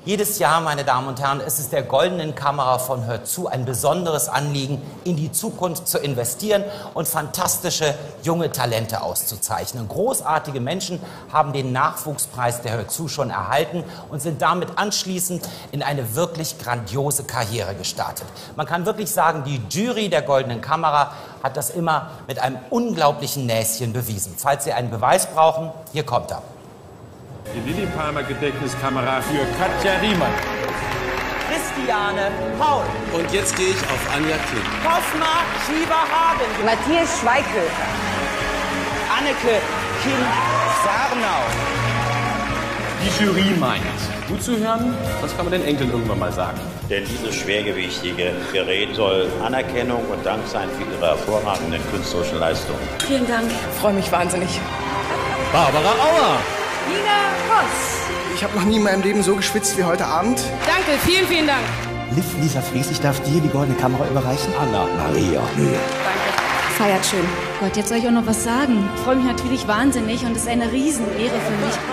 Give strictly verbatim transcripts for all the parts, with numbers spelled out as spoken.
Jedes Jahr, meine Damen und Herren, ist es der Goldenen Kamera von Hört zu ein besonderes Anliegen, in die Zukunft zu investieren und fantastische junge Talente auszuzeichnen. Großartige Menschen haben den Nachwuchspreis der Hört zu schon erhalten und sind damit anschließend in eine wirklich grandiose Karriere gestartet. Man kann wirklich sagen, die Jury der Goldenen Kamera hat das immer mit einem unglaublichen Näschen bewiesen. Falls Sie einen Beweis brauchen, hier kommt er. Die Lilli Palmer Gedächtniskamera für Katja Riemann. Christiane Paul. Und jetzt gehe ich auf Anja Kling. Cosma Schieberhagen. Matthias Schweighöfer. Anneke Kind-Sarnau. Die Jury meint, gut zu hören, was kann man den Enkeln irgendwann mal sagen? Denn dieses schwergewichtige Gerät soll Anerkennung und Dank sein für ihre hervorragenden künstlerischen Leistungen. Vielen Dank. Ich freue mich wahnsinnig. Barbara Auer. Nina Voss. Ich habe noch nie in meinem Leben so geschwitzt wie heute Abend. Danke, vielen, vielen Dank. Liv Lisa Fries, ich darf dir die Goldene Kamera überreichen. Anna Maria. Danke. Feiert schön. Gott, jetzt soll ich auch noch was sagen. Ich freue mich natürlich wahnsinnig und es ist eine Riesenehre für mich.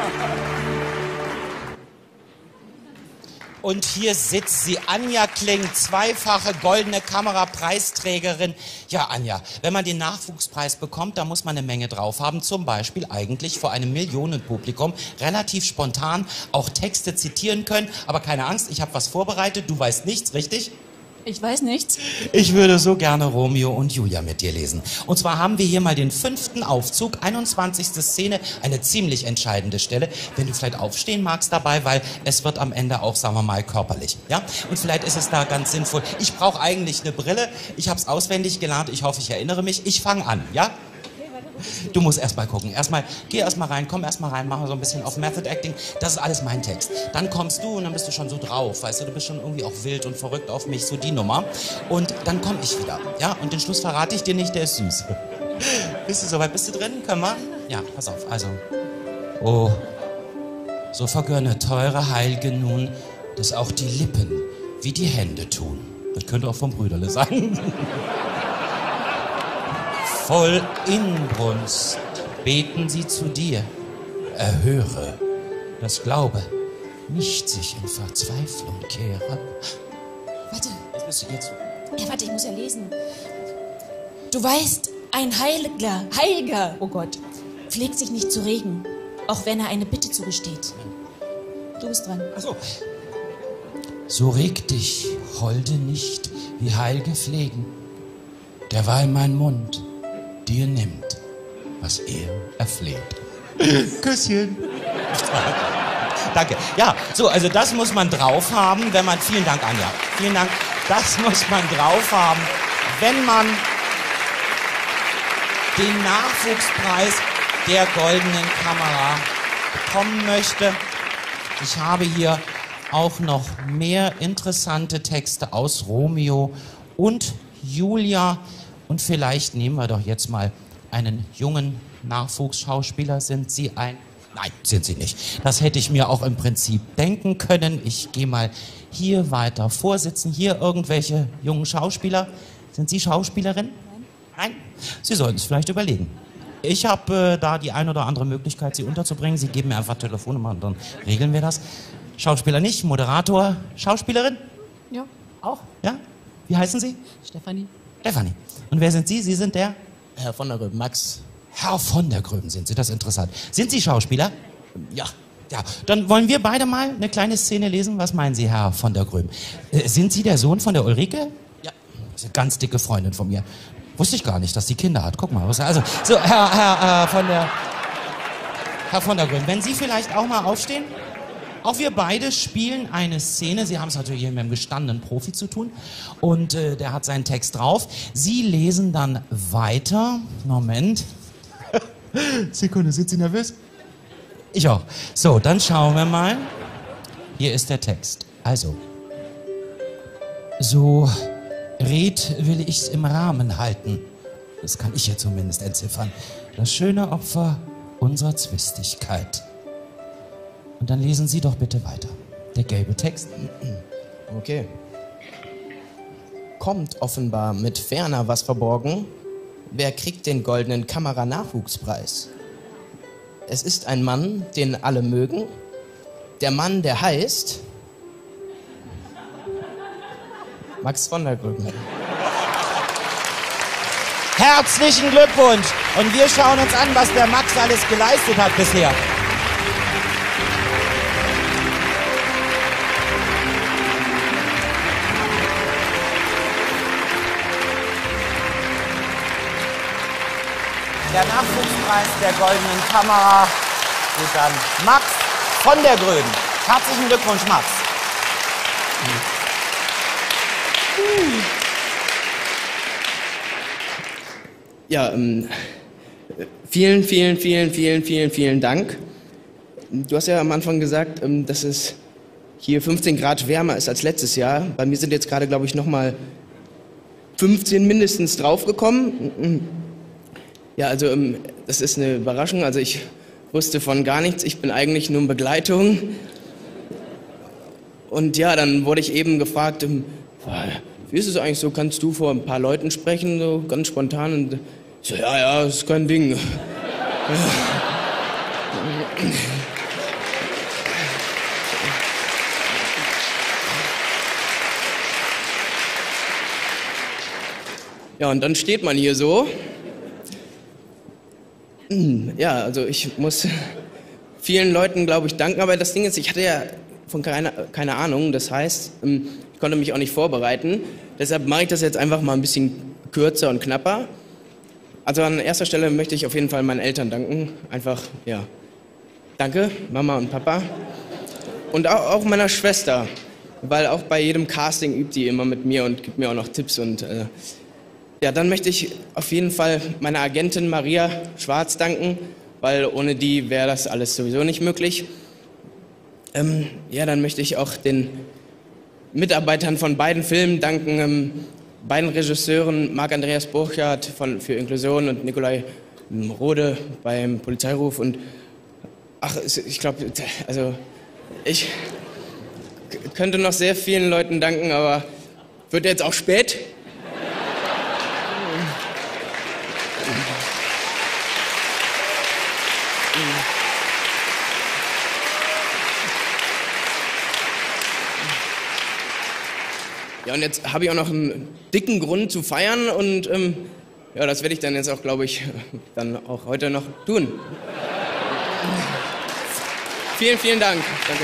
Und hier sitzt sie, Anja Kling, zweifache Goldene Kamera-Preisträgerin. Ja, Anja, wenn man den Nachwuchspreis bekommt, da muss man eine Menge drauf haben. Zum Beispiel eigentlich vor einem Millionenpublikum relativ spontan auch Texte zitieren können. Aber keine Angst, ich habe was vorbereitet. Du weißt nichts, richtig? Ich weiß nichts. Ich würde so gerne Romeo und Julia mit dir lesen. Und zwar haben wir hier mal den fünften Aufzug, einundzwanzigste Szene, eine ziemlich entscheidende Stelle. Wenn du vielleicht aufstehen magst dabei, weil es wird am Ende auch, sagen wir mal, körperlich. Ja? Und vielleicht ist es da ganz sinnvoll. Ich brauche eigentlich eine Brille. Ich habe es auswendig gelernt. Ich hoffe, ich erinnere mich. Ich fange an, ja? Du musst erst mal gucken. Erstmal, geh erst mal rein, komm erst mal rein, mach mal so ein bisschen auf Method Acting. Das ist alles mein Text. Dann kommst du und dann bist du schon so drauf, weißt du, du bist schon irgendwie auch wild und verrückt auf mich, so die Nummer. Und dann komm ich wieder, ja? Und den Schluss verrate ich dir nicht, der ist süß. Bist du soweit? Bist du drin? Können wir? Ja, pass auf, also. Oh, so vergönne teure Heilge nun, dass auch die Lippen wie die Hände tun. Das könnte auch vom Brüderle sein. Voll Inbrunst beten sie zu dir. Erhöre, dass Glaube nicht sich in Verzweiflung kehre. Warte. Jetzt bist du jetzt. Ja, warte, ich muss ja lesen. Du weißt, ein Heiliger, Heiliger, oh Gott, pflegt sich nicht zu regen, auch wenn er eine Bitte zugesteht. Du bist dran. Ach so. So reg dich, Holde, nicht, wie Heilge pflegen, derweil mein Mund dir nimmt, was er erfleht. Küsschen. Danke. Ja, so, also das muss man drauf haben, wenn man, vielen Dank, Anja, vielen Dank, das muss man drauf haben, wenn man den Nachwuchspreis der Goldenen Kamera bekommen möchte. Ich habe hier auch noch mehr interessante Texte aus Romeo und Julia. Und vielleicht nehmen wir doch jetzt mal einen jungen Nachwuchsschauspieler. Sind Sie ein... Nein, sind Sie nicht. Das hätte ich mir auch im Prinzip denken können. Ich gehe mal hier weiter vorsitzen. Hier irgendwelche jungen Schauspieler. Sind Sie Schauspielerin? Nein. Nein? Sie sollten es vielleicht überlegen. Ich habe äh, da die ein oder andere Möglichkeit, Sie unterzubringen. Sie geben mir einfach Telefonnummer und dann regeln wir das. Schauspieler nicht, Moderator, Schauspielerin? Ja. Auch? Ja? Wie heißen Sie? Stefanie. Stefanie. Und wer sind Sie? Sie sind der? Herr von der Gröben, Max. Herr von der Gröben sind Sie, das ist interessant. Sind Sie Schauspieler? Ja. Ja, dann wollen wir beide mal eine kleine Szene lesen. Was meinen Sie, Herr von der Gröben? Äh, sind Sie der Sohn von der Ulrike? Ja. Das ist eine ganz dicke Freundin von mir. Wusste ich gar nicht, dass die Kinder hat. Guck mal. Was, also, so, Herr, Herr, äh, von der... Herr von der Gröben, wenn Sie vielleicht auch mal aufstehen? Auch wir beide spielen eine Szene. Sie haben es natürlich hier mit einem gestandenen Profi zu tun. Und äh, der hat seinen Text drauf. Sie lesen dann weiter. Moment. Sekunde, sind Sie nervös? Ich auch. So, dann schauen wir mal. Hier ist der Text. Also. So red will ich's im Rahmen halten. Das kann ich ja zumindest entziffern. Das schöne Opfer unserer Zwistigkeit. Und dann lesen Sie doch bitte weiter. Der gelbe Text. Okay. Kommt offenbar mit ferner was verborgen. Wer kriegt den Goldenen Kamera-Nachwuchspreis? Es ist ein Mann, den alle mögen. Der Mann, der heißt Max von der Gröben. Herzlichen Glückwunsch! Und wir schauen uns an, was der Max alles geleistet hat bisher. Der Nachwuchspreis der Goldenen Kamera geht an Max von der Gröben. Herzlichen Glückwunsch, Max. Ja, ähm, vielen, vielen, vielen, vielen, vielen, vielen Dank. Du hast ja am Anfang gesagt, ähm, dass es hier fünfzehn Grad wärmer ist als letztes Jahr. Bei mir sind jetzt gerade, glaube ich, noch mal fünfzehn mindestens draufgekommen. Ja, also ähm, das ist eine Überraschung. Also ich wusste von gar nichts. Ich bin eigentlich nur in Begleitung. Und ja, dann wurde ich eben gefragt, ähm, wie ist es eigentlich so, kannst du vor ein paar Leuten sprechen, so ganz spontan? Und ich so, ja, ja, ist kein Ding. Ja, und dann steht man hier so. Ja, also ich muss vielen Leuten, glaube ich, danken. Aber das Ding ist, ich hatte ja von keiner, keine Ahnung. Das heißt, ich konnte mich auch nicht vorbereiten. Deshalb mache ich das jetzt einfach mal ein bisschen kürzer und knapper. Also an erster Stelle möchte ich auf jeden Fall meinen Eltern danken. Einfach, ja, danke, Mama und Papa. Und auch, auch meiner Schwester, weil auch bei jedem Casting übt die immer mit mir und gibt mir auch noch Tipps. Und äh, ja, dann möchte ich auf jeden Fall meiner Agentin Maria Schwarz danken, weil ohne die wäre das alles sowieso nicht möglich. Ähm, ja, dann möchte ich auch den Mitarbeitern von beiden Filmen danken, ähm, beiden Regisseuren, Marc-Andreas Burchardt von, für Inklusion und Nikolai Rode beim Polizeiruf. Und ach, ich glaube, also ich könnte noch sehr vielen Leuten danken, aber wird jetzt auch spät. Ja, und jetzt habe ich auch noch einen dicken Grund zu feiern und ähm, ja, das werde ich dann jetzt auch, glaube ich, dann auch heute noch tun. Vielen, vielen Dank. Danke.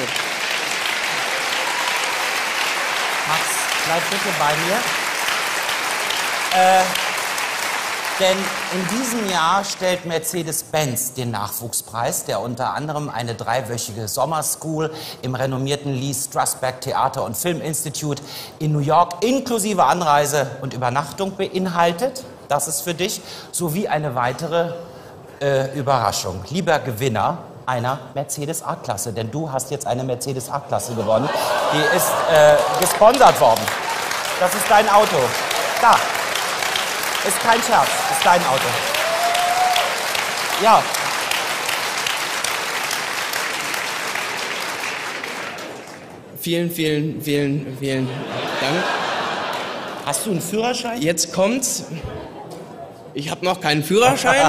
Max, bleib bitte bei mir. Äh, denn in diesem Jahr stellt Mercedes-Benz den Nachwuchspreis, der unter anderem eine dreiwöchige Sommerschool im renommierten Lee Strasberg Theater- und Filminstitut in New York inklusive Anreise und Übernachtung beinhaltet. Das ist für dich, sowie eine weitere äh, Überraschung. Lieber Gewinner einer Mercedes A-Klasse, denn du hast jetzt eine Mercedes A-Klasse gewonnen. Die ist äh, gesponsert worden. Das ist dein Auto. Da. Ist kein Scherz, ist dein Auto. Ja. Vielen, vielen, vielen, vielen Dank. Hast du einen Führerschein? Jetzt kommt's. Ich habe noch keinen Führerschein.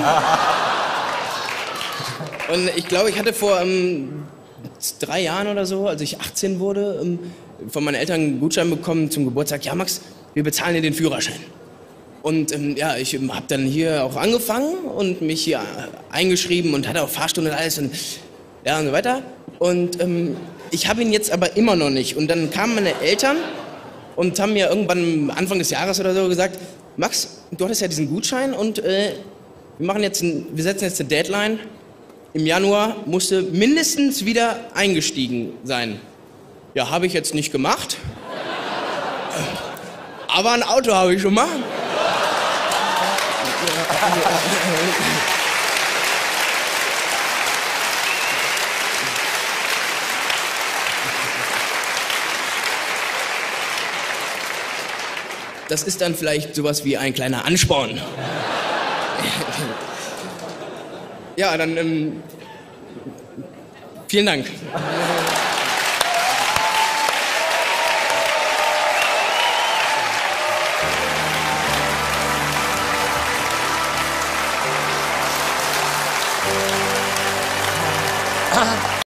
Und ich glaube, ich hatte vor ähm, drei Jahren oder so, als ich achtzehn wurde, ähm, von meinen Eltern einen Gutschein bekommen zum Geburtstag. Ja, Max, wir bezahlen dir den Führerschein. Und ähm, ja, ich ähm, habe dann hier auch angefangen und mich hier eingeschrieben und hatte auch Fahrstunde und alles und ja und so weiter. Und ähm, ich habe ihn jetzt aber immer noch nicht. Und dann kamen meine Eltern und haben mir irgendwann Anfang des Jahres oder so gesagt, Max, du hattest ja diesen Gutschein und äh, wir machen jetzt, ein, wir setzen jetzt eine Deadline. Im Januar musste mindestens wieder eingestiegen sein. Ja, habe ich jetzt nicht gemacht. Aber ein Auto habe ich schon mal. Das ist dann vielleicht sowas wie ein kleiner Ansporn. Ja, dann ähm, vielen Dank.